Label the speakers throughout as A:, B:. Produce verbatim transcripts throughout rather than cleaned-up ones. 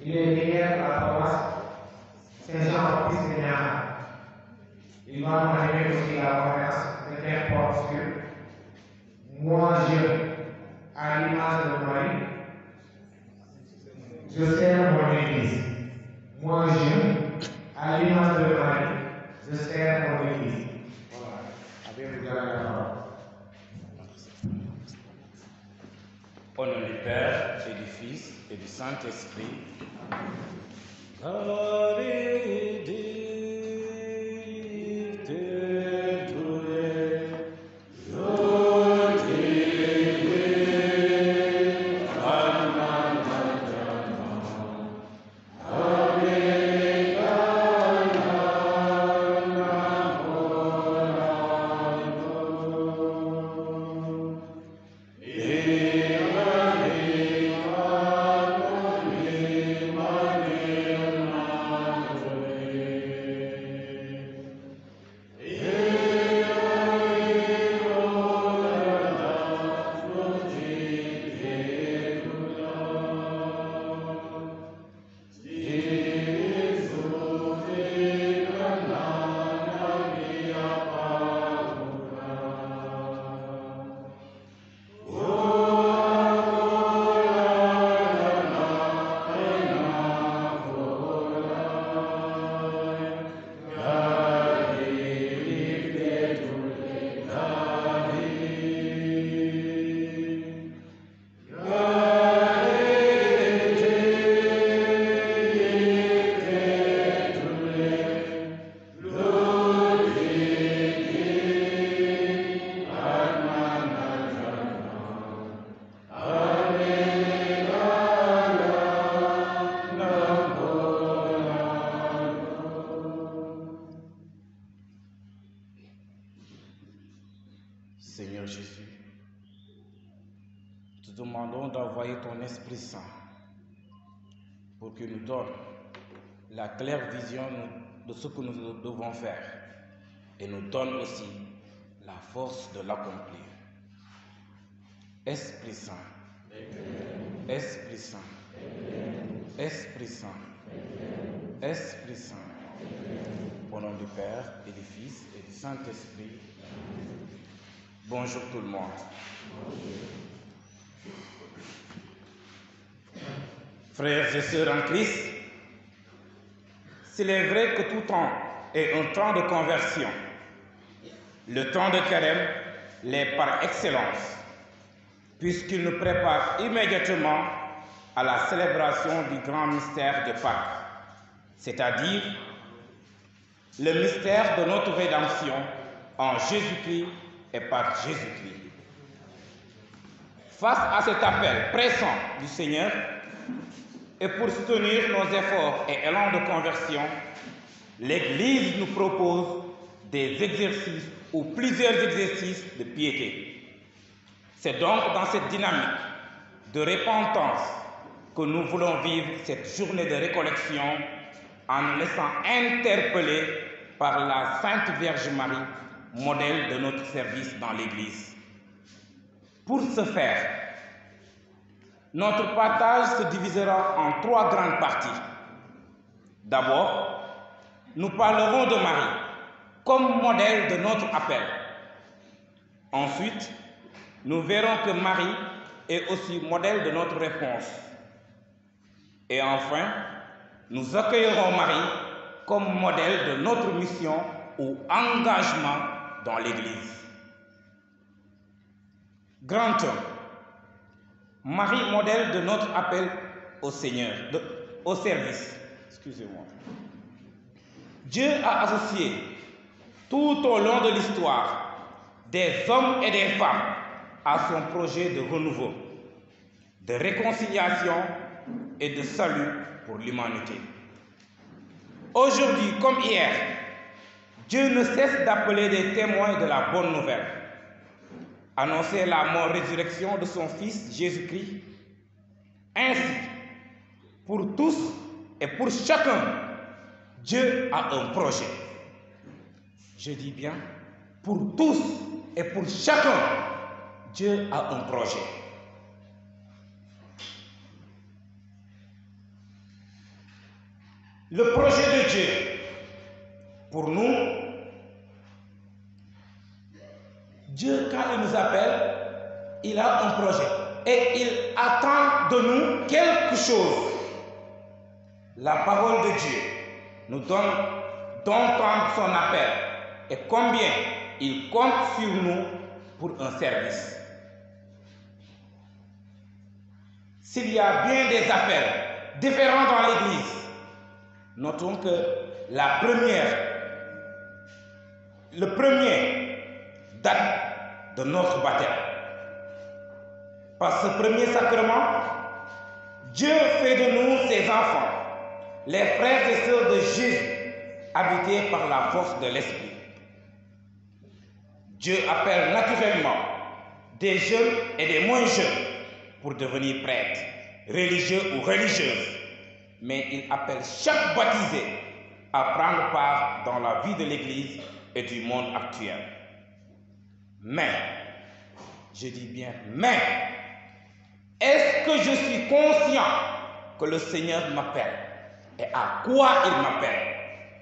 A: Il est derrière la paroisse Saint-Jean-Baptiste de Niamey. Il va nous animer aussi la conférence de Père porte sur moi je, à l'image de Marie, je sers mon Église. Moi je, à l'image de Marie, je sers mon Église. Voilà. Avec vous avez la parole.
B: Au nom du Père et du Fils et du Saint-Esprit. Seigneur Jésus, te demandons d'envoyer ton Esprit Saint pour qu'il nous donne la claire vision de ce que nous devons faire et nous donne aussi la force de l'accomplir. Esprit Saint, Esprit Saint, Esprit Saint, Esprit Saint, au nom du Père et du Fils et du Saint-Esprit. Bonjour tout le monde. Frères et sœurs en Christ, s'il est vrai que tout temps est un temps de conversion, le temps de carême l'est par excellence, puisqu'il nous prépare immédiatement à la célébration du grand mystère de Pâques, c'est-à-dire le mystère de notre rédemption en Jésus-Christ et par Jésus-Christ. Face à cet appel pressant du Seigneur, et pour soutenir nos efforts et élans de conversion, l'Église nous propose des exercices ou plusieurs exercices de piété. C'est donc dans cette dynamique de repentance que nous voulons vivre cette journée de récollection en nous laissant interpeller par la Sainte Vierge Marie, modèle de notre service dans l'Église. Pour ce faire, notre partage se divisera en trois grandes parties. D'abord, nous parlerons de Marie comme modèle de notre appel. Ensuite, nous verrons que Marie est aussi modèle de notre réponse. Et enfin, nous accueillerons Marie comme modèle de notre mission ou engagement dans l'Église. Grand un. Marie, modèle de notre appel au Seigneur, de, au service. Excusez-moi. Dieu a associé tout au long de l'histoire des hommes et des femmes à son projet de renouveau, de réconciliation et de salut pour l'humanité. Aujourd'hui comme hier, Dieu ne cesse d'appeler des témoins de la bonne nouvelle, annoncer la mort-résurrection de son Fils Jésus-Christ. Ainsi, pour tous et pour chacun, Dieu a un projet. Je dis bien, pour tous et pour chacun, Dieu a un projet. Le projet de Dieu, pour nous, Dieu, quand il nous appelle, il a un projet et il attend de nous quelque chose. La parole de Dieu nous donne d'entendre son appel et combien il compte sur nous pour un service. S'il y a bien des appels différents dans l'Église, notons que la première, le premier date de notre baptême. Par ce premier sacrement, Dieu fait de nous ses enfants, les frères et sœurs de Jésus, habités par la force de l'Esprit. Dieu appelle naturellement des jeunes et des moins jeunes pour devenir prêtres, religieux ou religieuses, mais il appelle chaque baptisé à prendre part dans la vie de l'Église et du monde actuel. Mais, je dis bien mais, est-ce que je suis conscient que le Seigneur m'appelle et à quoi il m'appelle?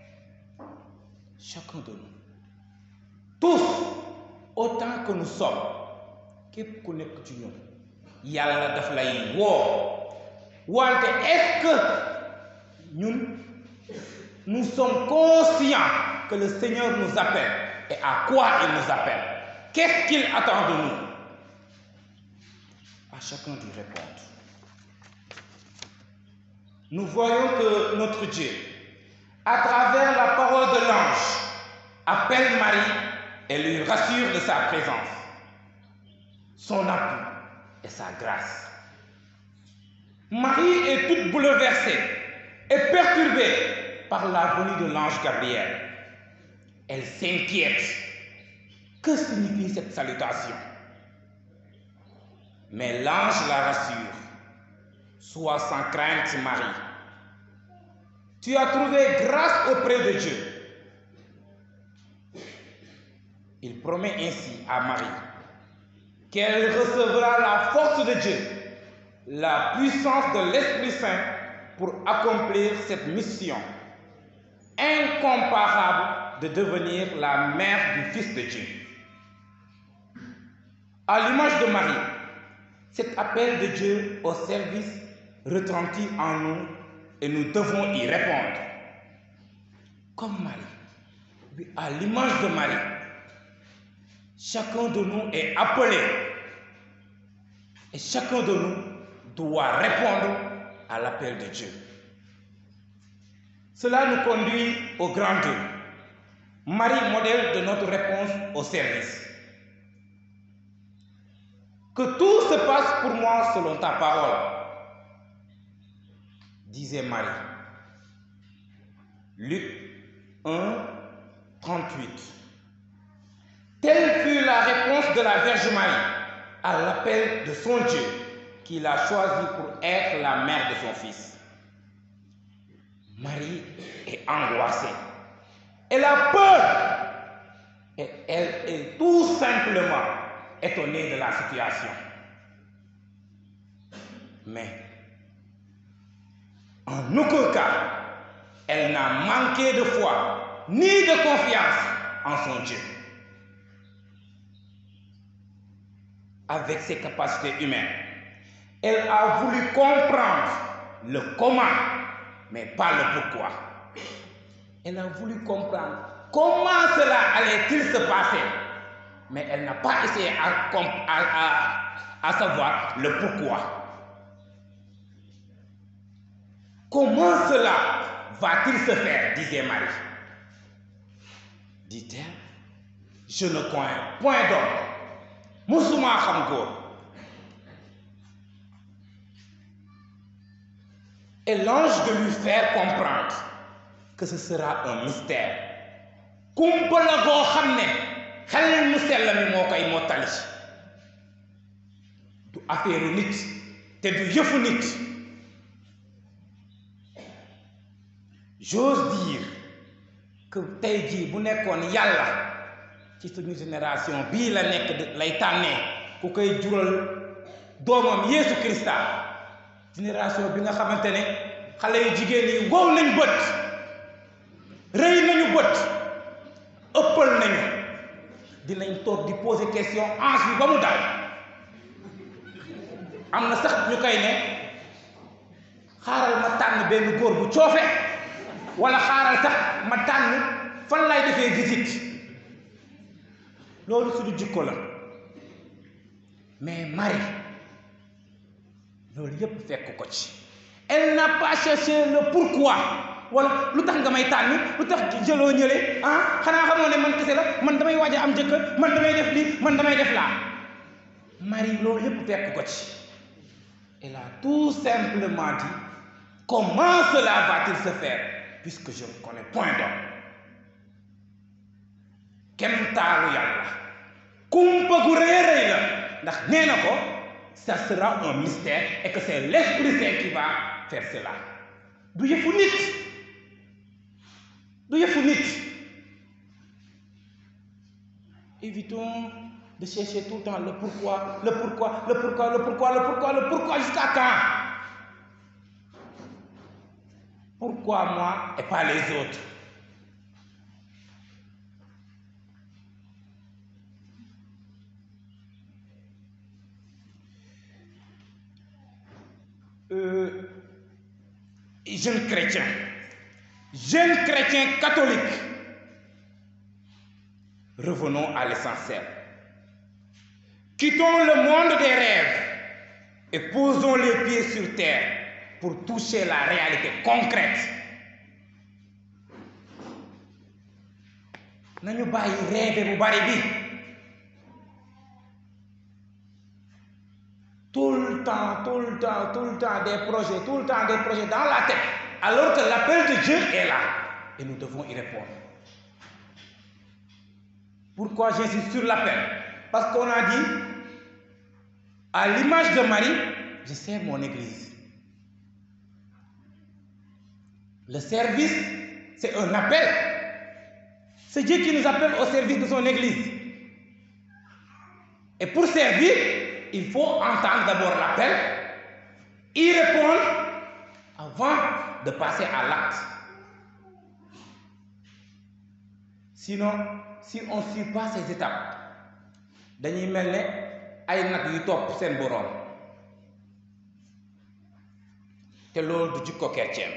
B: Chacun de nous, tous, autant que nous sommes, képp ku nekk ci ñun, Yàlla daf lay woo. Wante est-ce que ñun, nous sommes conscients que le Seigneur nous appelle et à quoi il nous appelle? Qu'est-ce qu'il attend de nous? À chacun d'y répondre. Nous voyons que notre Dieu, à travers la parole de l'ange, appelle Marie et lui rassure de sa présence, son appui et sa grâce. Marie est toute bouleversée et perturbée par la venue de l'ange Gabriel. Elle s'inquiète. Que signifie cette salutation? Mais l'ange la rassure. Sois sans crainte, Marie. Tu as trouvé grâce auprès de Dieu. Il promet ainsi à Marie qu'elle recevra la force de Dieu, la puissance de l'Esprit Saint pour accomplir cette mission incomparable de devenir la mère du Fils de Dieu. À l'image de Marie, cet appel de Dieu au service retentit en nous et nous devons y répondre. Comme Marie, à l'image de Marie, chacun de nous est appelé et chacun de nous doit répondre à l'appel de Dieu. Cela nous conduit au grand Dieu. Marie, modèle de notre réponse au service. Que tout se passe pour moi selon ta parole, disait Marie. Luc un, trente-huit. Telle fut la réponse de la Vierge Marie à l'appel de son Dieu, qu'il a choisi pour être la mère de son Fils. Marie est angoissée. Elle a peur. Et elle est tout simplement étonnée de la situation. Mais, en aucun cas, elle n'a manqué de foi ni de confiance en son Dieu. Avec ses capacités humaines, elle a voulu comprendre le comment, mais pas le pourquoi. Elle a voulu comprendre comment cela allait-il se passer, mais elle n'a pas essayé à, à, à, à savoir le pourquoi. Comment cela va-t-il se faire, disait Marie. Dit-elle, je ne connais point d'homme. Musuma xam góor. Et l'ange de lui faire comprendre que ce sera un mystère. Kumpa la goo xam ne xel mu sell mi moo koy mottali. Du affaire nit te du yëfu nit. J'ose dire que tey jii bu nekkoon yàlla ci suñu génération bii la nekk lay tànnee ku koy jural doomam Yeesu Krista, génération bi nga xamante ne xale yu jigéen yi wow nañ bët rëy nañu bët ëppal nañu dinañ toog di poser question ange bi ba mu dal am na sax ñu koy ne xaaral ma tànn benn góor bu coofe wala xaaral sax ma tànn fan lay defee visite loolu suñu jikko la mais Marie loolu yépp fekk ko ci elle n'a pas cherché le pourquoi wala lu tax nga may tànn lu tax jëloo ñële ah xanaa xamoo ne man kese la man damay waaj a am jëkkër man damay def lii man damay def laa Marie loolu yépp fekk ko ci elle a tout simplement dit comment cela va-t-il se faire puisque je ne connais point d'homme kenn taalu yàlla kumpa gu rëy a rëy la ndax nee na ko ça sera un mystère et que c'est l'Esprit Saint qui va faire cela du yëfu nit du yëfu nit évitons de chercher tout le temps le pourquoi le pourquoi le pourquoi le pourquoi le pourquoi le pourquoi jusqu'à quand pourquoi moi et pas les autres Euh, jeunes chrétiens, jeunes chrétiens catholiques, revenons à l'essentiel. Quittons le monde des rêves et posons les pieds sur terre pour toucher la réalité concrète. Nañu bàyyi rêve bu bari bi. Tout le temps, tout le temps, tout le temps des projets, tout le temps des projets dans la tête, alors que l'appel de Dieu est là et nous devons y répondre. Pourquoi j'insiste sur l'appel? Parce qu'on a dit, à l'image de Marie, je sers mon église. Le service, c'est un appel. C'est Dieu qui nous appelle au service de son église. Et pour servir, il faut entendre d'abord l'appel, y répondre avant de passer à l'acte. Sinon, si on ne suit pas ces étapes, dañuy mel ne ay nag yu topp seen boroom te loolu du jikko chrétien.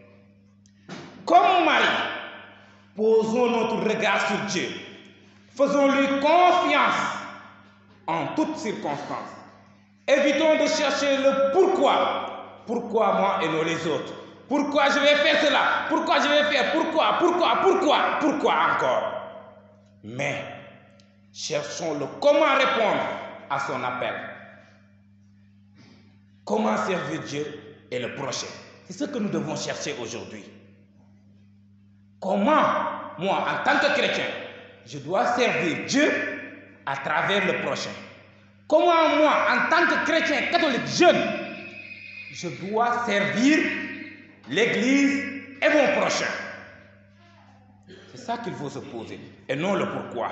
B: Comme Marie, posons notre regard sur Dieu, faisons-lui confiance en toutes circonstances. Évitons de chercher le pourquoi. Pourquoi moi et non les autres? Pourquoi je vais faire cela? Pourquoi je vais faire? Pourquoi? Pourquoi? Pourquoi? Pourquoi encore? Mais cherchons le comment répondre à son appel. Comment servir Dieu et le prochain. C'est ce que nous devons chercher aujourd'hui. Comment, moi, en tant que chrétien, je dois servir Dieu à travers le prochain. Comment moi, en tant que chrétien catholique jeune, je dois servir l'Église et mon prochain. C'est ça qu'il faut se poser, et non le pourquoi.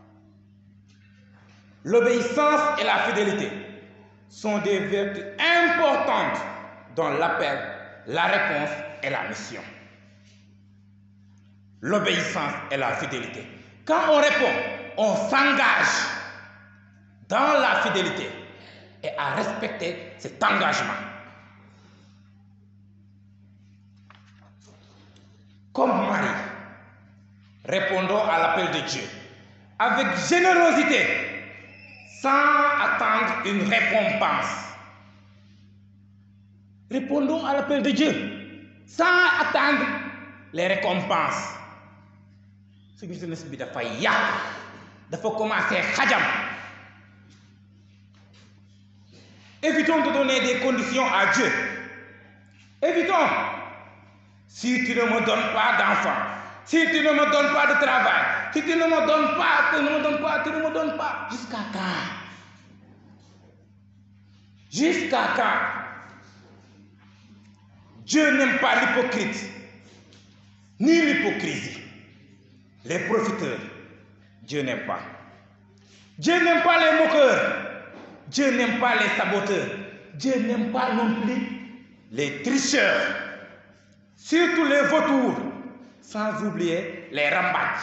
B: L'obéissance et la fidélité sont des vertus importantes dans l'appel, la réponse et la mission. L'obéissance et la fidélité. Quand on répond, on s'engage dans la fidélité et à respecter cet engagement. Comme Marie, répondons à l'appel de Dieu avec générosité, sans attendre une récompense. Répondons à l'appel de Dieu sans attendre les récompenses. Suñu jeunesse bi dafa yàq dafa commencer xajam. Évitons de donner des conditions à Dieu. Évitons. Si tu ne me donnes pas d'enfant, si tu ne me donnes pas de travail, si tu ne me donnes pas, tu ne me donnes pas, tu ne me donnes pas, jusqu'à quand? Jusqu'à quand? Dieu n'aime pas l'hypocrite, ni l'hypocrisie. Les profiteurs, Dieu n'aime pas. Dieu n'aime pas les moqueurs. Dieu n'aime pas les saboteurs. Dieu n'aime pas non plus les tricheurs. surtout les vautours, sans oublier les rambaaj.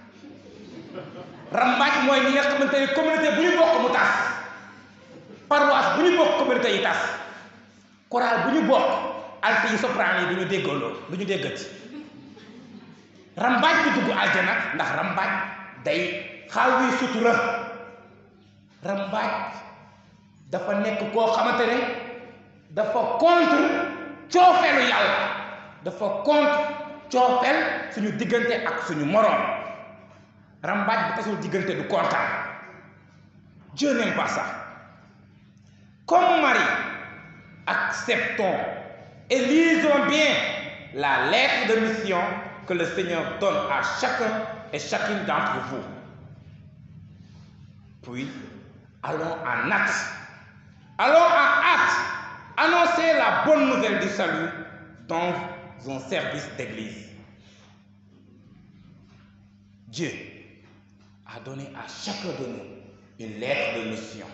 B: Rambaaj mooy ñi nga xamante ne communauté bu ñu bokk mu tas, paroisse bu ñu bokk communauté yi tas, chorale bu ñu bokk alti yi soprano yi du ñu déggandoo du ñu déggati. Rambaaj bu dugg aljana ndax rambaaj day xaawi sutura. Rambaaj dafa nekk koo xamante ne dafa contre coofeelu yàlla, dafa contre coofeel suñu diggante ak suñu moroom. Rambaaj bu tasul diggante du kontaan. Dieu n'aime pas ça. Comme Marie, acceptons et lisons bien la lettre de mission que le Seigneur donne à chacun et chacune d'entre vous. Puis, allons en acte. Allons en acte. Annoncer la bonne nouvelle du salut dans un service d'église. Dieu a donné à chacun de nous une lettre de mission.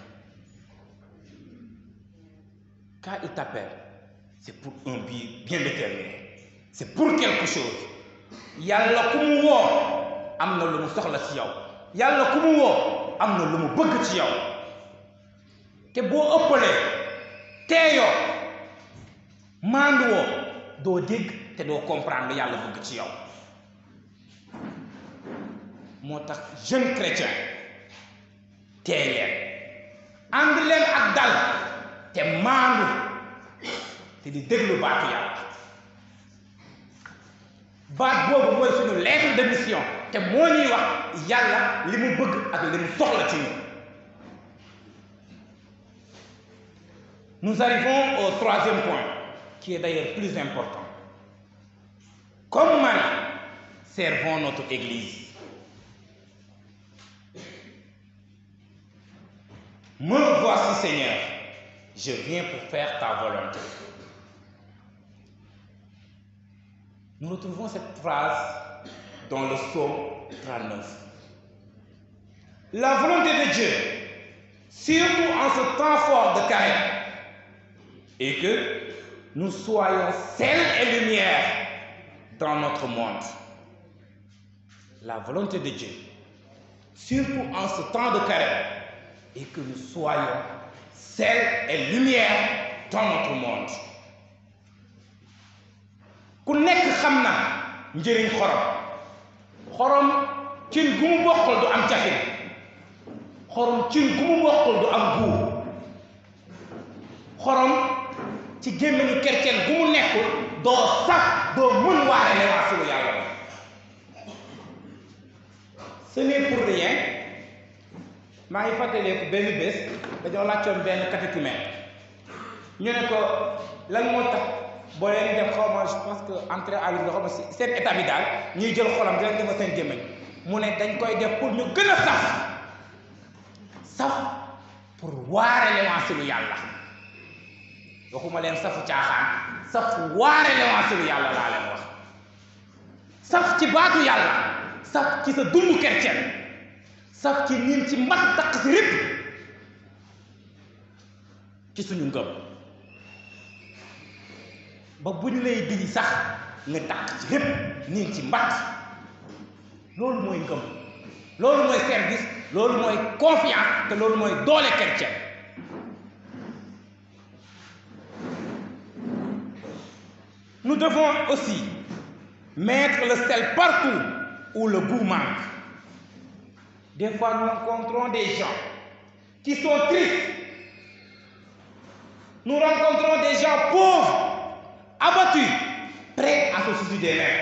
B: Quand il t'appelle, c'est pour un but bien déterminé. C'est pour quelque chose. Yàlla ku mu woo am na lu mu soxla ci yow. Yàlla ku mu woo am na lu mu bëgg ci yow. Te boo ëppalee teeyoo maanduwoo doo dégg te doo comprendre lu Yàlla bëgg ci yow. Moo tax jeune chrétien teey leen ànd leen ak dal te maandu te di déglu baatu Yàlla. baat boobu mooy suñu lettre de mission te moo ñuy wax Yàlla li mu bëgg ak li mu soxla ci ñun. Nous arrivons au troisième point qui est d'ailleurs plus important. Comme Marie, servons notre Église. Me voici, Seigneur, je viens pour faire ta volonté. Nous retrouvons cette phrase dans le psaume trente-neuf. La volonté de Dieu, surtout en ce temps fort de carême, est que nous soyons sel et lumière dans notre monde. La volonté de Dieu, surtout en ce temps de carême, est que nous soyons sel et lumière dans notre monde. Ku nekk xam na njëriñ xorom. Xorom cin gu mu bokkul du am cafin. Xorom cin gu mu bokkul du am guur. Xorom ci gémmiñu chrétien gu mu nekkul doo sax doo mën waare ne waa sunu Yàlla. Ce n'est pour rien. maa ngi fàttaleeku benn bés dañoo laajtoon benn catéchumène ñu ne ko lan moo tax boo leen def xaw ma je pense que entrée à l'université xaw ma seen état bi daal ñuy jël xolam di leen defal seen gémmiñ mu ne dañ koy def pour ñu gën a saf saf pour waare lewaasi lu Yàlla waxuma leen safu caaxaan saf waare lewaasi lu Yàlla laa leen wax saf ci baatu Yàlla saf ci sa dundu chrétien saf ci niin ci mbat taq si répp ci suñu ngëm ba bu ñu lay diñ sax nga taq ci répp niin ci mbat loolu mooy ngëm loolu mooy service loolu mooy confiance te loolu mooy doole chrétien. Nous devons aussi mettre le sel partout où le goût manque. Des fois, nous rencontrons des gens qui sont tristes. Nous rencontrons des gens pauvres, abattus, prêts à se suicider d'eux-mêmes.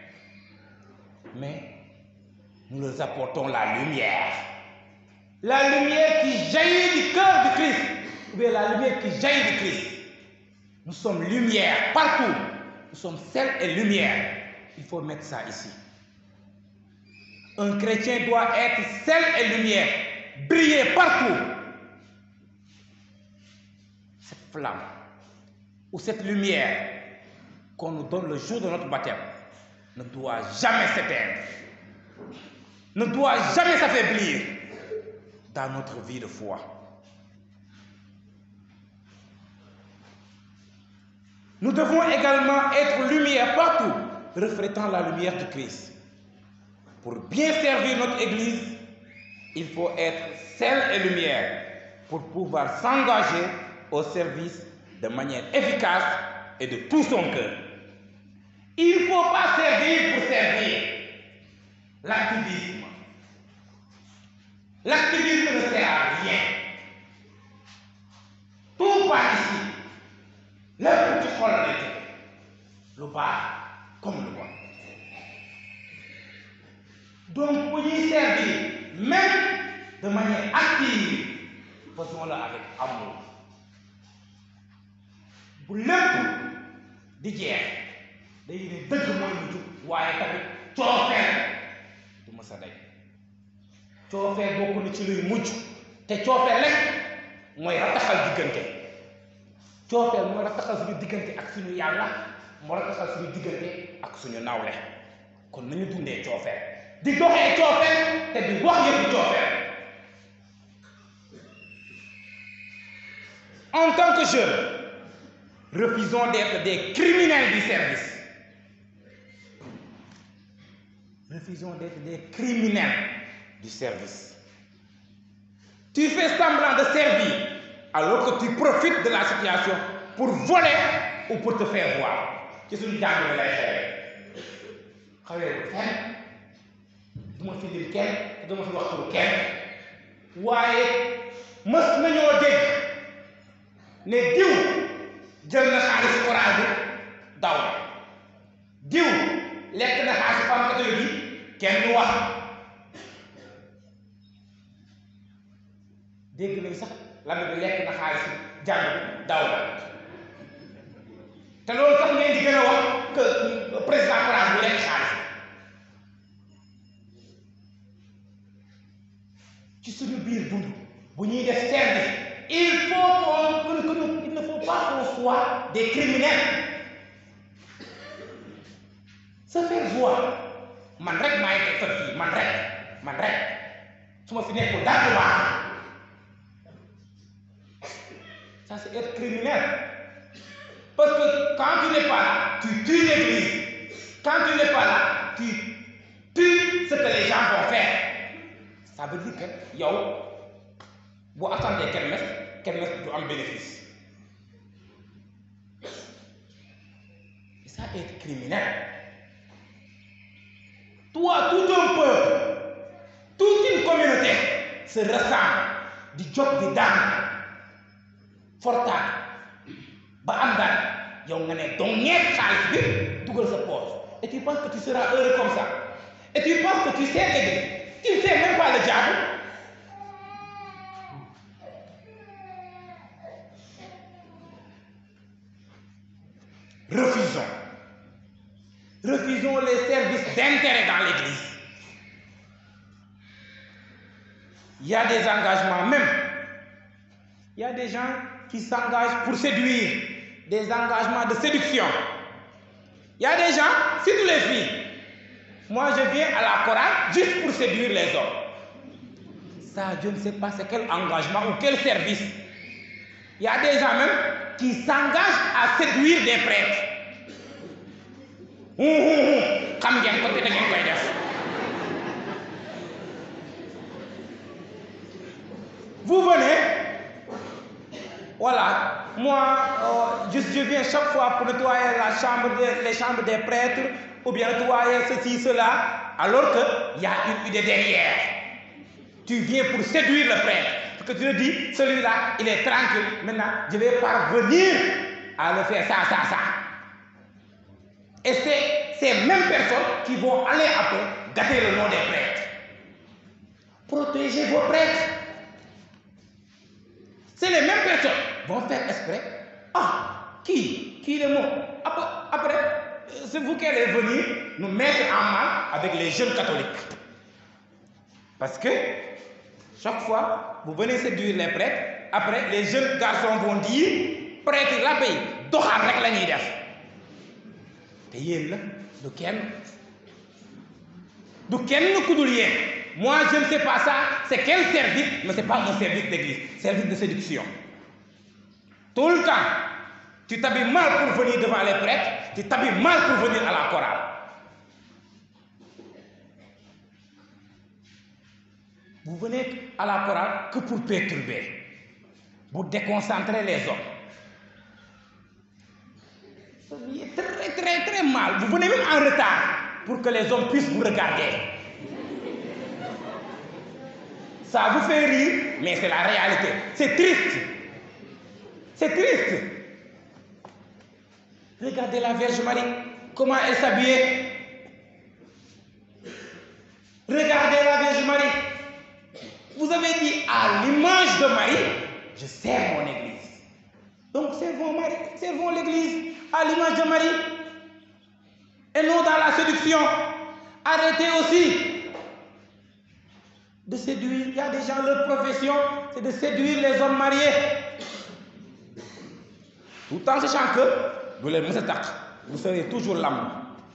B: Mais nous leur apportons la lumière. La lumière qui jaillit du cœur du Christ. Ou bien la lumière qui jaillit du Christ. Nous sommes lumière partout. Nous sommes sel et lumière. Il faut mettre ça ici. Un chrétien doit être sel et lumière, briller partout. Cette flamme ou cette lumière qu'on nous donne le jour de notre baptême ne doit jamais s'éteindre, ne doit jamais s'affaiblir dans notre vie de foi. Nous devons également être lumière partout partout reflétant la lumière du Christ. Pour bien servir notre Église, il faut être sel et lumière pour pouvoir s'engager au service de manière efficace et de tout son cœur. Il ne faut pas servir pour servir. L'activisme. L'activisme ne sert à rien. Tout part ici. Le petit xol la teg lu baax comme le bon. Donc pour ñuy servir même de manière active faisons-le avec amour. Bu lépp di jeex day ne dëgg mooy mujj waaye tamit coofeel du mës a day. Coofeel bokk na ci luy mujj te coofeel rek mooy rataxal diggante. Coofeel mooy rataxal suñu diggante ak suñu yàlla moo rataxal suñu diggante ak suñu nawle kon nañu dundee coofeel di doxee coofeel te di wax yëpp coofeel. En tant que jeunes, refusons d'être des criminels du service. Refusons d'être des criminels du service. Tu fais semblant de servir alors que tu profites de la situation pour voler ou pour te faire voir. ci suñu jàng bi lay xewee xewee kenn du ma fi lim kenn te du ma fi wax turu kenn waaye mës nañoo dégg ne diw jël na xaalis Orange bi daw diw lekk na xaalis Femme catholique bi kenn du wax dégg nañ sax lan bi lekk na xaalis jàng daw la te loolu sax ngeen di gën a wax que président Orange bu lekk xaalis ci suñu biir dund bu ñuy def service il faut qu'on que nous il ne faut pas qu'on soit des criminels se faire voir man rek maay teg fa fii man rek man rek su ma fi nekkul dara du baax ça c'est être criminel parce que quand tu n'es pas là tu tues l'église quand tu n'es pas là tu tues ce que les gens vont faire ça veut dire que yow boo attendee kermesse kermesse du am bénéfice et ça être criminel. Toi, tout un peuple, toute une communauté se ressemble di jóg di daan fortaat ba am daal yow nga ne donc ñeent xaalis bi dugal sa poche et tu penses que tu seras heureux comme ça et tu penses que tu sais aider tu ne sais même pas le diable. Refusons. Refusons les services d'intérêt dans l'Église. Il y a des engagements même. Il y a des gens qui s'engagent pour séduire, des engagements de séduction. Il y a des gens, surtout les filles. Moi, je viens à la chorale juste pour séduire les hommes. Ça, je ne sais pas c'est quel engagement ou quel service. Il y a des gens même qui s'engagent à séduire des prêtres. Hum, hum, hum. Xam ngeen ko te da ngeen koy def. Vous venez, voilà, moi, euh, je, je viens chaque fois pour nettoyer la chambre de, les chambres des prêtres, ou bien nettoyer ceci, cela, alors qu'il y a une idée derrière. Tu viens pour séduire le prêtre. Parce que tu te dis, celui-là, il est tranquille. Maintenant, je vais parvenir à le faire ça, ça, ça. Et c'est ces mêmes personnes qui vont aller après gâter le nom des prêtres. Protégez vos prêtres. C'est les mêmes personnes qui vont faire exprès. Ah, qui Qui est le mot Après, après c'est vous qui allez venir nous mettre en mal avec les jeunes catholiques. Parce que chaque fois, vous venez séduire les prêtres, après les jeunes garçons vont dire, prêtre l'abbé, doxal rek la ñuy def. te yéen la du kenn du kenn ku dul yéen. Moi je ne sais pas ça c'est quel service mais c'est pas un service d'église, service de séduction. Tout le temps Tu t'habilles mal pour venir devant les prêtres, tu t'habilles mal pour venir à la chorale. Vous venez à la chorale que pour perturber, pour déconcentrer les hommes. Très, très, très mal. Vous venez même en retard pour que les hommes puissent vous regarder. Ça vous fait rire, mais c'est la réalité. C'est triste. C'est triste. Regardez la Vierge Marie, comment elle s'habillait. Regardez la Vierge Marie. Vous avez dit à l'image de Marie, je sers mon église. Donc servons Marie, servons l'église à l'image de Marie. Et non dans la séduction. Arrêtez aussi de séduire. Il y a des gens, leur profession, c'est de séduire les hommes mariés. Tout en sachant que vous les moussetacs, vous serez toujours l'âme.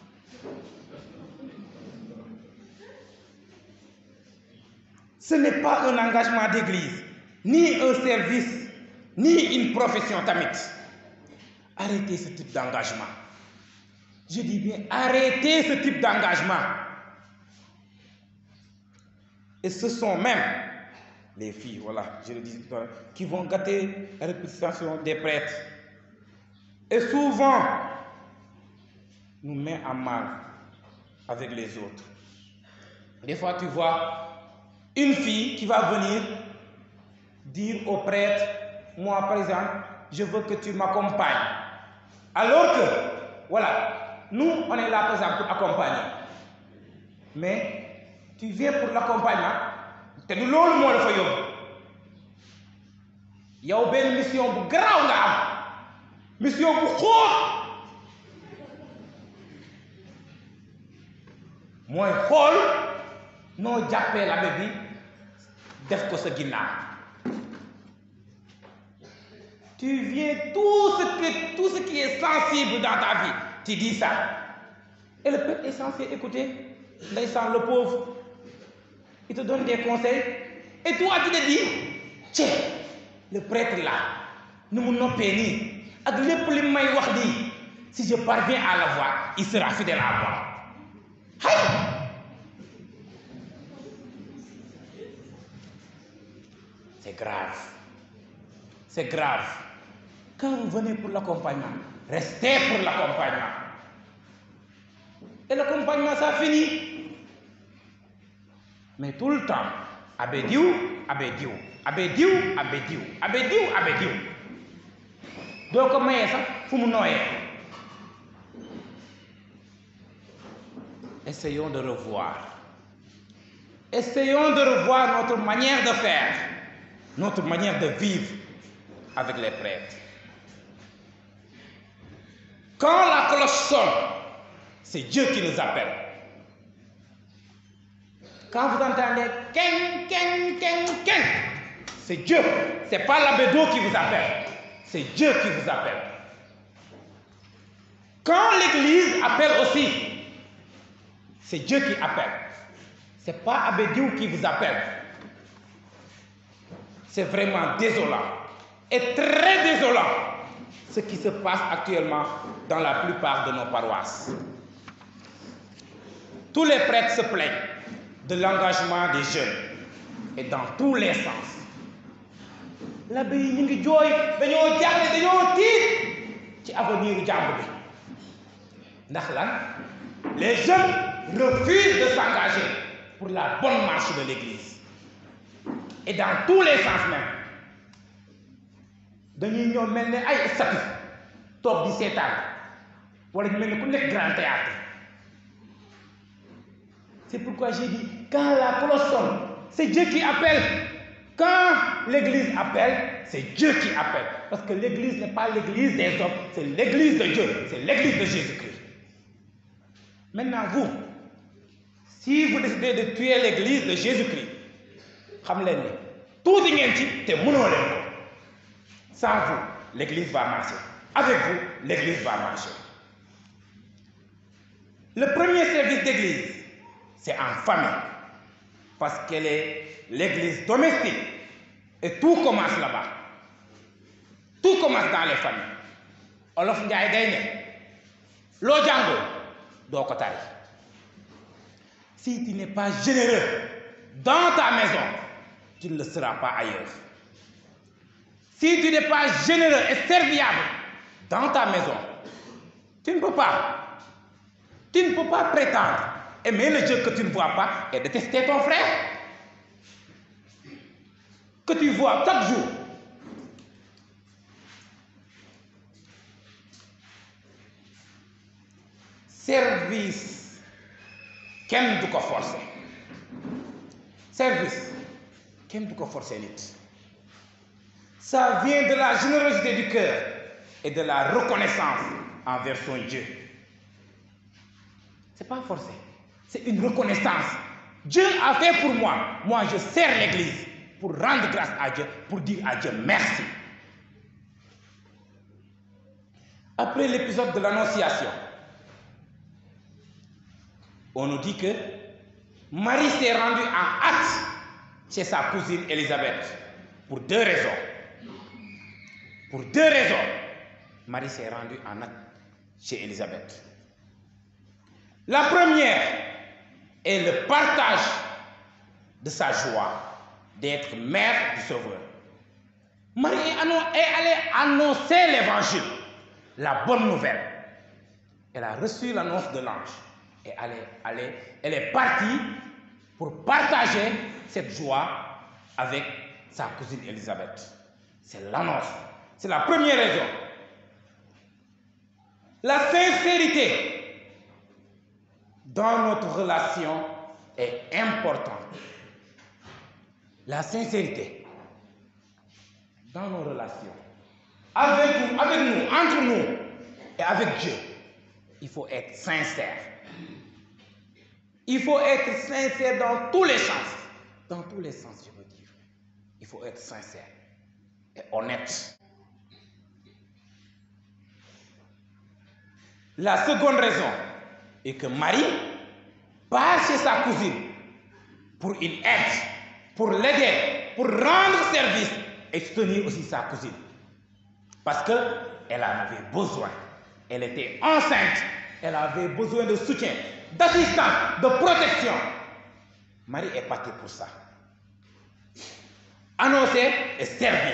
B: Ce n'est pas un engagement d'église, ni un service, ni une profession tamite. Arrêtez ce type d'engagement. Je dis bien, arrêtez ce type d'engagement. Et ce sont même les filles, voilà, je le dis, qui vont gâter la réputation des prêtres. Et souvent, nous met en mal avec les autres. Des fois, tu vois une fille qui va venir dire au prêtre, moi par exemple, je veux que tu m'accompagnes. Alors que, voilà, nous, on est là par exemple pour accompagner. Mais tu viens pour l'accompagnement, te nous loolu moo la fa yóbbu. Yow benn mission bu garaaw nga am. Mission bu xóot. Mooy xool noo jàppee l'abbé bi def ko sa ginnaaw. Tu viens, tout ce, que, tout ce qui est sensible dans ta vie, tu dis ça. Et le peuple est censé écouter. Ndeysaan, le pauvre, il te donne des conseils. Et toi, tu te dis, tiens, le prêtre là, nous nous noppee nii, ak lépp li may wax nii, si je parviens à la voir, il sera fidèle à moi. Hey! C'est grave. C'est grave. Quand vous venez pour l'accompagnement, restez pour l'accompagnement. Et l'accompagnement, ça finit. Mais tout le temps, abbé diou, abbé diou, abbé diou, abbé diou, abbé diou, abbé diou. Donc, comment ça, faut me noyer. Essayons de revoir. Essayons de revoir notre manière de faire, notre manière de vivre avec les prêtres. Quand la cloche sonne, c'est Dieu qui nous appelle. Quand vous entendez ken, ken, ken, ken, c'est Dieu. Ce n'est pas l'abbé d'eau qui vous appelle. C'est Dieu qui vous appelle. Quand l'église appelle aussi, c'est Dieu qui appelle. Ce n'est pas abbé Dieu qui vous appelle. C'est vraiment désolant. Et très désolant ce qui se passe actuellement dans la plupart de nos paroisses. Tous les prêtres se plaignent de l'engagement des jeunes et dans tous les sens. L'abbé yi ñu ngi jooy dañoo jaaxle dañoo tiit ci avenir jàmb bi ndax lan les jeunes refusent de s'engager pour la bonne marche de l'église et dans tous les sens même. Dañuy ñëw mel ne ay statut toog di seetaan wala ñu mel ne ku nekk grand théâtre. C'est pourquoi j'ai dit, quand la cloche sonne, c'est Dieu qui appelle. Quand l'église appelle, c'est Dieu qui appelle. Parce que l'église n'est pas l'église des hommes, c'est l'église de Dieu, c'est l'église de Jésus-Christ. Maintenant, vous, si vous décidez de tuer l'église de Jésus-Christ, xam leen ni tuuti ngeen ci te mënoo leen ko. Sans vous, l'église va marcher. Avec vous, l'église va marcher. Le premier service d'église, c'est en famille. Parce qu'elle est l'église domestique. Et tout commence là-bas. Tout commence dans les familles. Olof Njaay day ne loo jàngul doo ko tari. Si tu n'es pas généreux dans ta maison, tu ne le seras pas ailleurs. Si tu n'es pas généreux et serviable dans ta maison, tu ne peux pas. Tu ne peux pas prétendre aimer le Dieu que tu ne vois pas et détester ton frère que tu vois chaque jour. Service, kenn du ko forcer. Service, kenn du ko forcer nit. Ça vient de la générosité du cœur et de la reconnaissance envers son Dieu. C'est pas forcé, c'est une reconnaissance. Dieu a fait pour moi. Moi, je sers l'Église pour rendre grâce à Dieu, pour dire à Dieu merci. Après l'épisode de l'Annonciation, on nous dit que Marie s'est rendue en hâte chez sa cousine Élisabeth pour deux raisons. Pour deux raisons, Marie s'est rendue en hâte chez Élisabeth. La première est le partage de sa joie d'être mère du Sauveur. Marie est allée annoncer l'évangile, la bonne nouvelle. Elle a reçu l'annonce de l'ange. Et elle est, allée, elle est partie pour partager cette joie avec sa cousine Élisabeth. C'est l'annonce. C'est la première raison. La sincérité dans notre relation est importante. La sincérité dans nos relations, avec nous, avec nous, entre nous et avec Dieu, il faut être sincère. Il faut être sincère dans tous les sens. Dans tous les sens, je veux dire. Il faut être sincère et honnête. La seconde raison est que Marie part chez sa cousine pour une aide, pour l'aider, pour rendre service et soutenir aussi sa cousine. Parce qu'elle en avait besoin. Elle était enceinte. Elle avait besoin de soutien, d'assistance, de protection. Marie est partie pour ça. Annoncer et servir.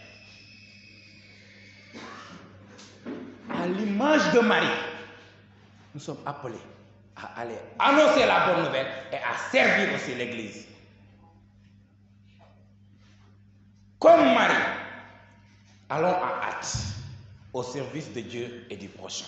B: À l'image de Marie, nous sommes appelés à aller annoncer la bonne nouvelle et à servir aussi l'Église. Comme Marie, allons en hâte au service de Dieu et du prochain.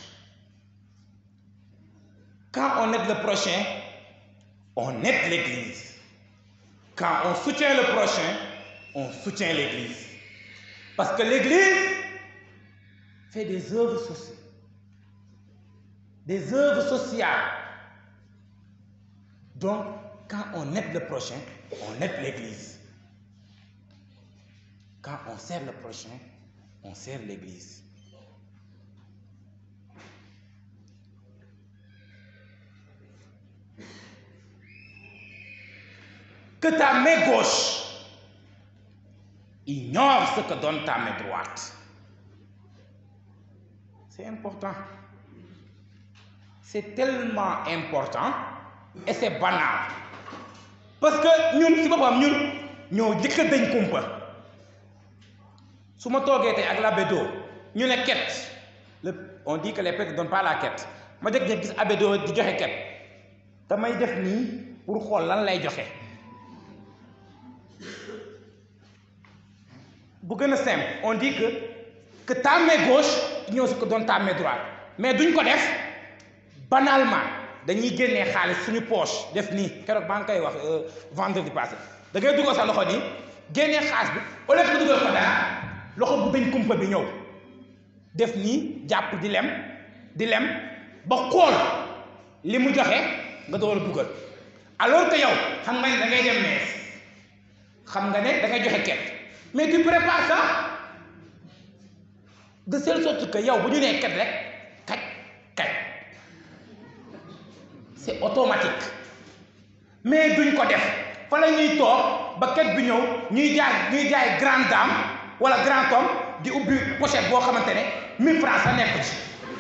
B: Quand on aide le prochain, on aide l'Église. Quand on soutient le prochain, on soutient l'Église. Parce que l'Église fait des œuvres sociales. Des œuvres sociales. Donc, quand on aide le prochain, on aide l'Église. Quand on sert le prochain, on sert l'Église. Que ta main gauche ignore ce que donne ta main droite. C'est important. C'est tellement important et c'est banal. Parce que nous, si papa, nous, nous jëkk dañ kumpa. Si je suis avec l'Abbé-Do, nous sommes quête. On dit que les prêtres ne donnent pas la quête. Je dis que l'Abbé-Do dit une quête. Je vais faire ça pour voir ce qu'il fait. Bu gën a simple, on dit que que ta main gauche ñoo ce que donne ta main droite mais duñ ko def banalement dañuy génnee xaalis suñu poche def nii keroog maa ngi koy wax vendredi passé da ngay dugal sa loxo nii génnee xaalis bi au lieu que dugal ko dara loxo bu dañ kumpa bi ñëw def nii jàpp di lem di lem ba xool li mu joxe nga door a dugal alors que yow xam nga ne da ngay dem mees xam nga ne da ngay joxe ket. Mais tu prépares ça de telle sorte que yow bu ñu nee ket rek kaj kaj c'est automatique mais duñ ko def fa la ñuy toog ba ket bi ñëw ñuy jaay ñuy jaay grande dame wala grand homme di ubbi pochette boo xamante ne mille francs sa nekk ci.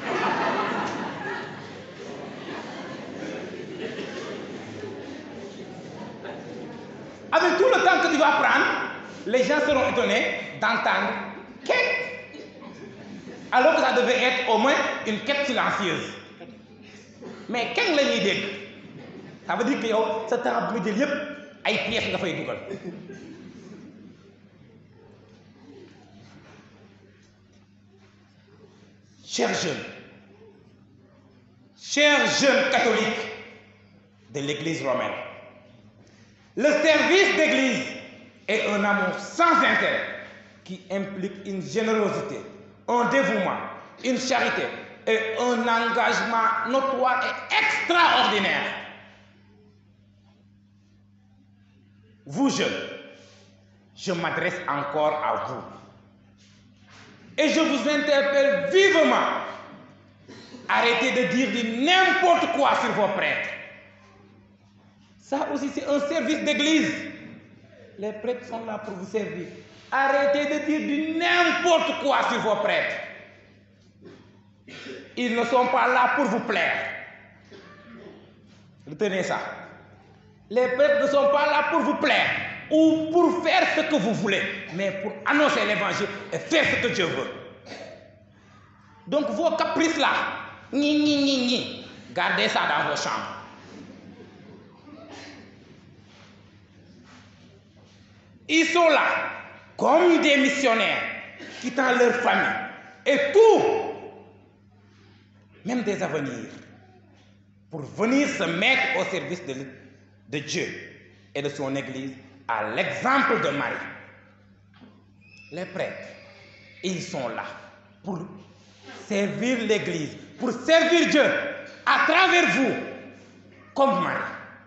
B: Avec tout le temps que tu vas prendre, les gens seront étonnés d'entendre quête, alors que ça devait être au moins une quête silencieuse. Mais quand la ñuy dégg ça veut dire que yow sa temps bu nga jël yépp ay pièces nga fay dugal. Chers jeunes, chers jeunes catholiques de l'Église romaine, le service d'église est un amour sans intérêt qui implique une générosité, un dévouement, une charité et un engagement notoire et extraordinaire. Vous jeunes, je m'adresse encore à vous et je vous interpelle vivement. Arrêtez de dire du n'importe quoi sur vos prêtres. Ça aussi, c'est un service d'église. Les prêtres sont là pour vous servir. Arrêtez de dire du n'importe quoi sur vos prêtres. Ils ne sont pas là pour vous plaire. Retenez ça. Les prêtres ne sont pas là pour vous plaire ou pour faire ce que vous voulez, mais pour annoncer l'évangile et faire ce que Dieu veut. Donc vos caprices là, ni ni ni ni, gardez ça dans vos chambres. Ils sont là comme des missionnaires quittant leur famille et tout, même des avenirs, pour venir se mettre au service de, de Dieu et de son Église à l'exemple de Marie. Les prêtres, ils sont là pour servir l'Église, pour servir Dieu à travers vous, comme Marie.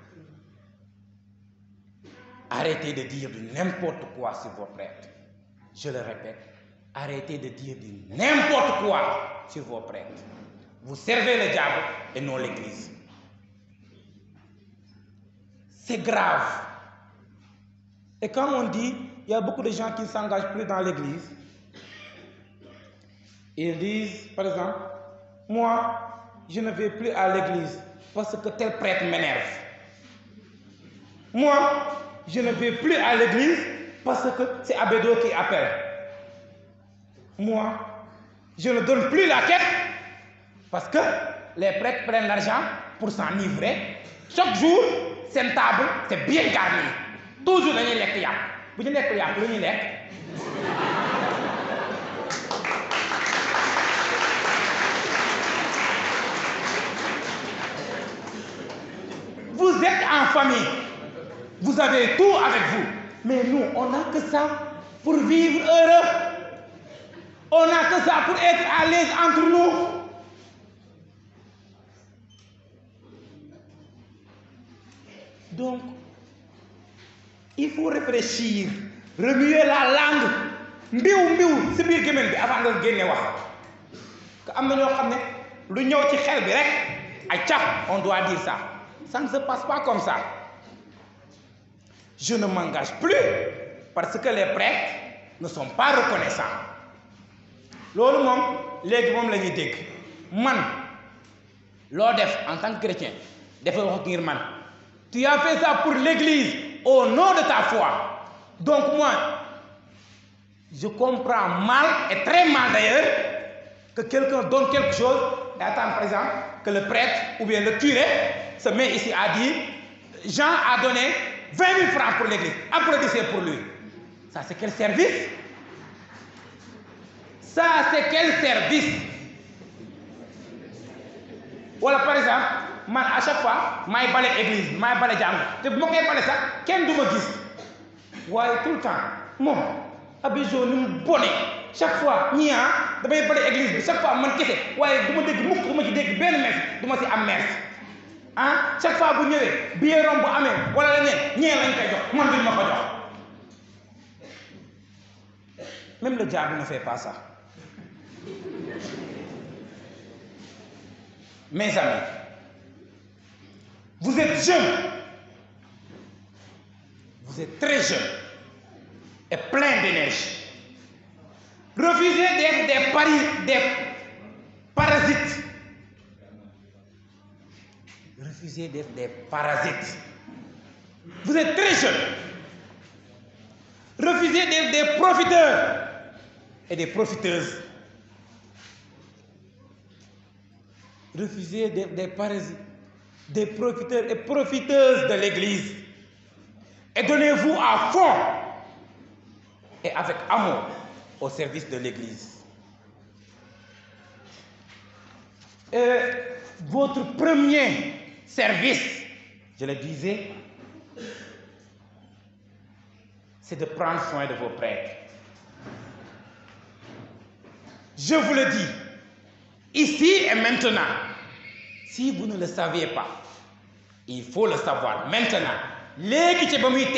B: Arrêtez de dire du n'importe quoi sur vos prêtres. Je le répète, arrêtez de dire du n'importe quoi sur vos prêtres. Vous servez le diable et non l'Église. C'est grave. Et quand on dit, il y a beaucoup de gens qui ne s'engagent plus dans l'Église, ils disent, par exemple, moi, je ne vais plus à l'Église parce que tel prêtre m'énerve. Moi, je ne vais plus à l'église parce que c'est Abédo qui appelle. Moi, je ne donne plus la quête parce que les prêtres prennent l'argent pour s'enivrer. Chaque jour, cette table, c'est bien garni. Toujours dans les lecteurs. Vous n'avez pas de lecteurs. Vous êtes en famille. Vous avez tout avec vous. Mais nous, on n'a que ça pour vivre heureux. On n'a que ça pour être à l'aise entre nous. Donc, il faut réfléchir, remuer la langue. Mbiw mbiw si biir gémmiñ bi avant nga génne wax. Que am na ñoo xam ne lu ñëw ci xel bi rek ay cap on doit dire ça. Ça ne se passe pas comme ça. Je ne m'engage plus parce que les prêtres ne sont pas reconnaissants. Loolu moom léegi moom la ñuy dégg man loo def en tant que chrétien dafa wax ngir man. Tu as fait ça pour l'Église au nom de ta foi. Donc moi, je comprends mal et très mal d'ailleurs que quelqu'un donne quelque chose et attend par exemple que le prêtre ou bien le curé se met ici à dire Jean a donné vingt mille francs pour l'église. Applaudissez pour lui. Ça, c'est quel service? Ça, c'est quel service? Voilà, par exemple, man, à chaque fois, je balai l'église, je balai les gens. Je ne sais pas ça, qui ne me dit? Ouais, tout le temps. Moi, Abidjo, nous me bonne. Chaque fois, je balai l'église. Chaque fois, je me dis, ouais, je me dis, je me dis, je me dis, je me dis, ah, chaque fois que vous venez, billet rombo amé, wala la ñe, ñe lañ koy jox, man duñ ma ko jox. Même le diable ne fait pas ça. Mes amis, vous êtes jeunes, vous êtes très jeunes et plein d'énergie. Refusez d'être des, pari- des parasites. Refusez d'être des parasites. Vous êtes très jeunes. Refusez d'être des profiteurs et des profiteuses. Refusez d'être des parasites, des profiteurs et profiteuses de l'Église. Et donnez-vous à fond et avec amour au service de l'Église. Et votre premier service, je le disais, c'est de prendre soin de vos prêtres. Je vous le dis, ici et maintenant, si vous ne le saviez pas, il faut le savoir maintenant. Les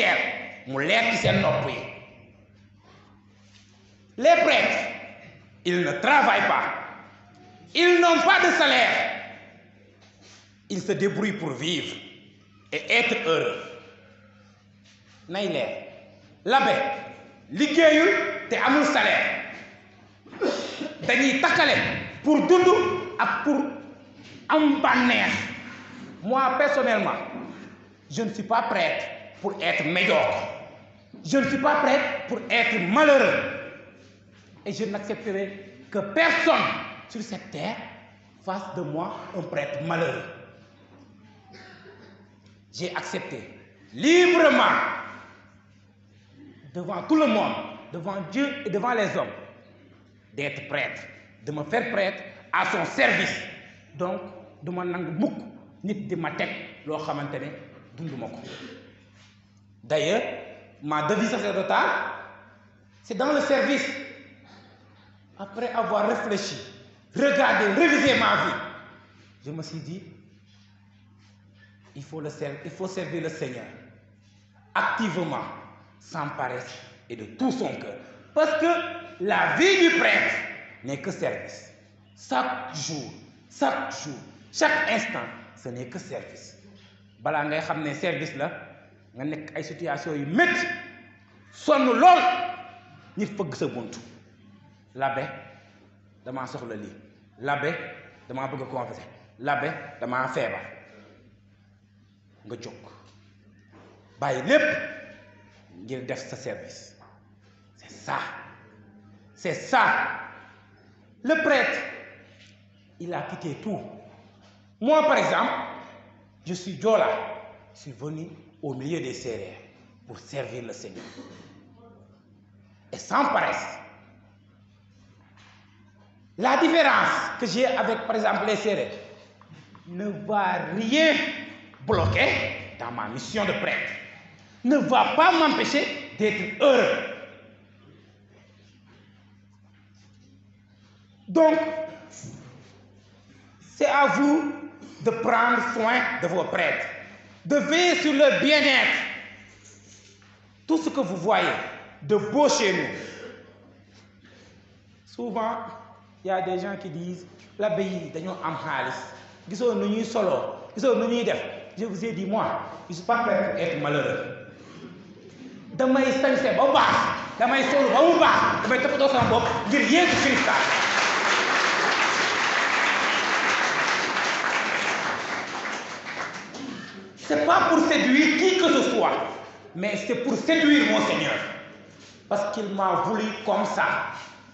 B: prêtres, ils ne travaillent pas. Ils n'ont pas de salaire. Ils se débrouillent pour vivre et être heureux. Naïler, l'abbé, liggéeyul te amul salaire. Dañuy takale pour dundu ak pour am bànneex. Moi personnellement, je ne suis pas prêtre pour être médiocre. Je ne suis pas prêtre pour être malheureux. Et je n'accepterai que personne sur cette terre fasse de moi un prêtre malheureux. J'ai accepté librement, devant tout le monde, devant Dieu et devant les hommes, d'être prêtre, de me faire prêtre à son service. Donc, de me nang mukk nit di ma tek lo xamantene dunduma ko. D'ailleurs, ma devise sacerdotale, c'est dans le service. Après avoir réfléchi, regardé, révisé ma vie, je me suis dit, il faut, le servir, il faut servir le Seigneur activement, sans paresse et de tout son cœur. Parce que la vie du prêtre n'est que service. Chaque jour, chaque jour, chaque instant, ce n'est que service. Bala ngay xamné service la nga nek ay situation yu metti sonu lol nit feug sa buntu. L'abbé dama soxla li. L'abbé dama bëgg confesser. L'abbé dama fébar. Nga jokk. Baye lepp ngir def sa service. C'est ça. C'est ça. Le prêtre, il a quitté tout. Moi, par exemple, je suis Djola. Je suis venu au milieu des Sérères pour servir le Seigneur. Et sans paresse. La différence que j'ai avec, par exemple, les Sérères ne va rien bloquer dans ma mission de prêtre. Ne va pas m'empêcher d'être heureux. Donc, c'est à vous de prendre soin de vos prêtres, de veiller sur leur bien-être. Tout ce que vous voyez de beau chez nous. Souvent, il y a des gens qui disent, l'abbaye, nous avons un Giso nu ñuy solo, giso nu ñuy def. Je vous ai dit, moi, je ne suis pas prêt pour être malheureux. Damay sañse ba baax, damay solo ba mu baax, damay toppatoo sama bopp ngir yéegu Christ. Ce n'est pas pour séduire qui que ce soit, mais c'est pour séduire mon Seigneur. Parce qu'il m'a voulu comme ça.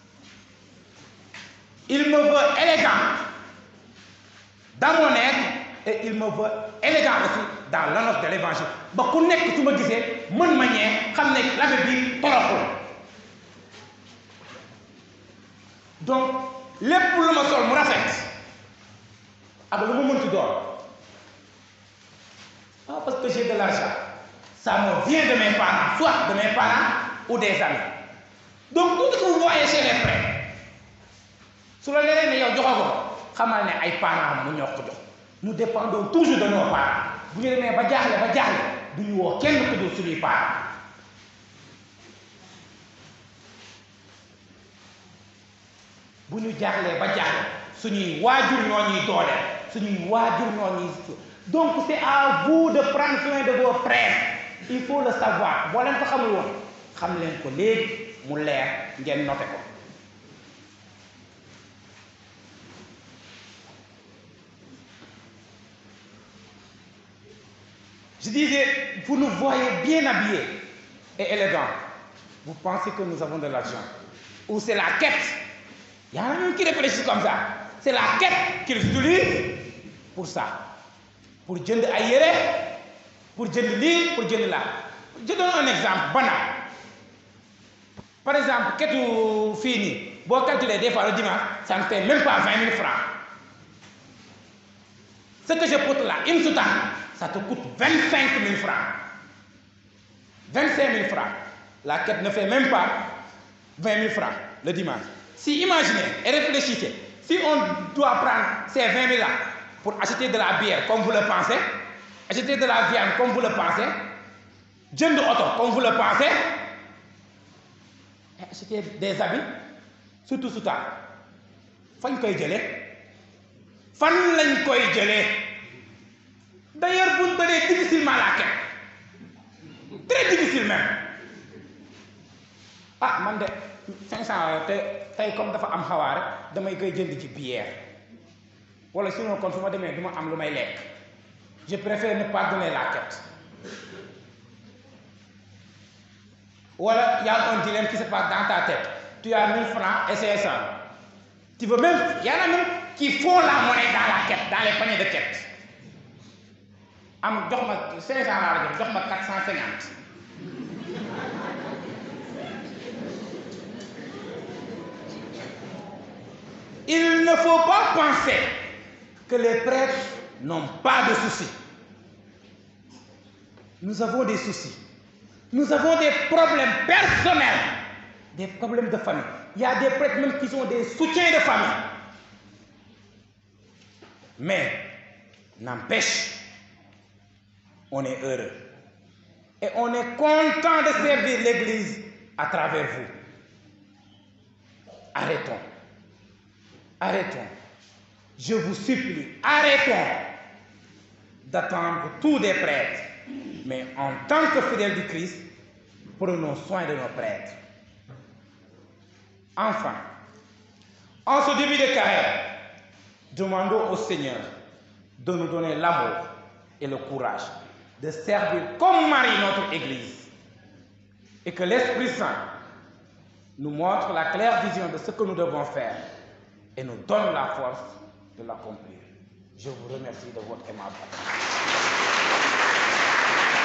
B: Il me veut élégant dans mon être et il me veut élégant aussi dans l'annonce de l'évangile. Ba ku nekk su ma gisee mën ma ñee xam ne l'abbé bi toroxul. Donc lépp lu ma sol mu rafet ak lu ma mënti doon. Ah, parce que j'ai de l'argent. Ça me vient de mes parents, soit de mes parents ou des amis. Donc tout ce que vous voyez chez les prêtres, sur le léré ne yow joxoko xamal ne ay parents mu ñoko jox. Nous dépendons toujours de nos parents. Bu ñu démé ba jaxlé ba jaxlé duñu wo kenn ko do suñuy parents. Bu ñu jaxlé ba jaxlé suñuy wajur ñoo ñuy doolé, suñuy wajur ñoo ñuy. Donc c'est à vous de prendre soin de vos frères. Il faut le savoir. Boo leen ko xamul woon xam leen ko léegi mu leer ngeen noté ko. Je disais, vous nous voyez bien habillés et élégants. Vous pensez que nous avons de l'argent. Ou c'est la quête. Il y en a même qui réfléchissent comme ça. C'est la quête qu'ils utilisent pour ça. Pour jënd ay yére, pour jënd lii, pour jënd là. Je donne un exemple banal. Par exemple, quête fini. Bon, calculer des fois le dimanche, ça ne fait même pas vingt mille francs. Ce que je porte là, une soutane, ça te coûte vingt-cinq mille francs. vingt-cinq mille francs. La quête ne fait même pas vingt mille francs le dimanche. Si imaginez et réfléchissez, si on doit prendre ces vingt mille là pour acheter de la bière comme vous le pensez, acheter de la viande comme vous le pensez, jënd auto comme vous le pensez, et acheter des habits, surtout soutane, fañ koy jëlee fan lañ koy jëlee. D'ailleurs vous nous donnez difficilement la quête, très difficile même. Ah man de cinq cents te tey comme dafa am xawaare damay koy jënd ci bière wala sinon kon su ma demee du ma am lu may lekk. Je préfère ne pas donner la quête. Voilà, il y a un dilemme qui se passe dans ta tête. Tu as mille francs et cinq cents. Tu veux même, il y en a même qui font la monnaie dans la quête, dans les paniers de quête. Am jox ma cinq cents laa la jox, jox ma quatre cent cinquante. Il ne faut pas penser que les prêtres n'ont pas de soucis. Nous avons des soucis. Nous avons des problèmes personnels, des problèmes de famille. Il y a des prêtres même qui sont des soutiens de famille. Mais, n'empêche, on est heureux. Et on est content de servir l'Église à travers vous. Arrêtons. Arrêtons. Je vous supplie, arrêtons d'attendre tous des prêtres. Mais en tant que fidèles du Christ, prenons soin de nos prêtres. Enfin, en ce début de carrière, demandons au Seigneur de nous donner l'amour et le courage de servir comme Marie notre Église. Et que l'Esprit Saint nous montre la claire vision de ce que nous devons faire et nous donne la force de l'accomplir. Je vous remercie de votre aimable attention.